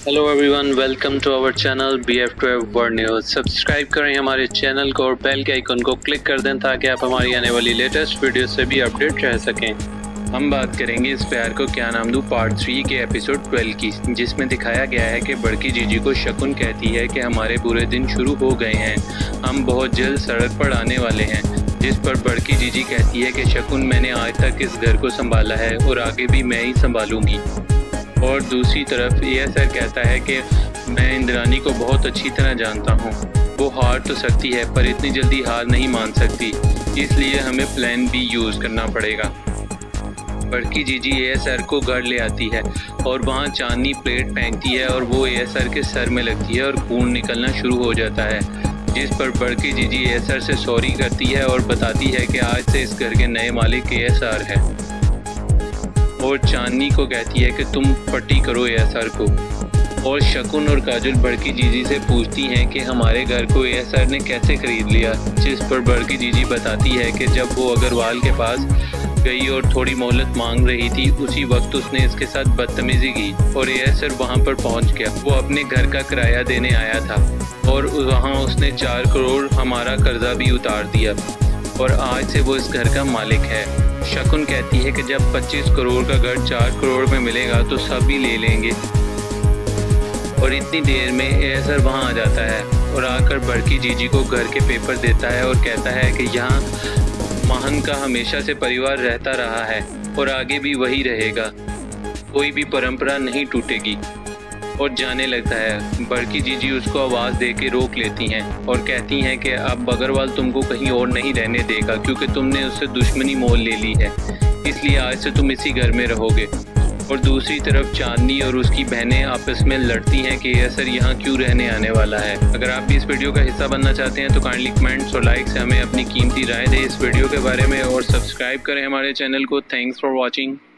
Hello everyone, welcome to our channel BF12 world news. Subscribe करें हमारे channel को और बेल के आइकन को क्लिक कर दें ताकि आप हमारी आने वाली लेटेस्ट वीडियो से भी अपडेट रह सकें। हम बात करेंगे इस प्यार को क्या नाम दूं पार्ट 3 के एपिसोड 12 की, जिसमें दिखाया गया है कि बड़की जीजी को शकुन कहती है कि हमारे बुरे दिन शुरू हो गए हैं, हम बहुत जल्द सड़क पर आने वाले हैं। जिस पर बड़की जीजी कहती है कि शकुन, मैंने आज तक इस घर को संभाला है और आगे भी मैं ही संभालूंगी। और दूसरी तरफ ASR कहता है कि मैं इंद्रानी को बहुत अच्छी तरह जानता हूँ, वो हार तो सकती है पर इतनी जल्दी हार नहीं मान सकती, इसलिए हमें प्लान B यूज़ करना पड़ेगा। बड़की जीजी ASR को घर ले आती है और वहाँ चांदनी प्लेट फेंकती है और वो ASR के सर में लगती है और खून निकलना शुरू हो जाता है। जिस पर बड़की जीजी ASR से सॉरी करती है और बताती है कि आज से इस घर के नए मालिक ASR है, और चांदनी को कहती है कि तुम पट्टी करो ASR को। और शकुन और काजल बड़की जीजी से पूछती हैं कि हमारे घर को ASR ने कैसे खरीद लिया। जिस पर बड़की जीजी बताती है कि जब वो अग्रवाल के पास गई और थोड़ी मोहलत मांग रही थी, उसी वक्त उसने इसके साथ बदतमीजी की और ASR वहाँ पर पहुँच गया। वो अपने घर का किराया देने आया था और वहाँ उसने 4 करोड़ हमारा कर्जा भी उतार दिया और आज से वो इस घर का मालिक है। शकुन कहती है कि जब 25 करोड़ का घर 4 करोड़ में मिलेगा तो सभी ले लेंगे। और इतनी देर में ASR वहाँ आ जाता है और आकर बड़की जीजी को घर के पेपर देता है और कहता है कि यहाँ महन का हमेशा से परिवार रहता रहा है और आगे भी वही रहेगा, कोई भी परंपरा नहीं टूटेगी। और जाने लगता है। बड़की जीजी उसको आवाज़ दे के रोक लेती हैं और कहती हैं कि अब अग्रवाल तुमको कहीं और नहीं रहने देगा क्योंकि तुमने उससे दुश्मनी मोल ले ली है, इसलिए आज से तुम इसी घर में रहोगे। और दूसरी तरफ चांदनी और उसकी बहनें आपस में लड़ती हैं कि ASR यहाँ क्यों रहने आने वाला है। अगर आप भी इस वीडियो का हिस्सा बनना चाहते हैं तो काइंडली कमेंट्स और लाइक से हमें अपनी कीमती राय दें इस वीडियो के बारे में और सब्सक्राइब करें हमारे चैनल को। Thanks for watching.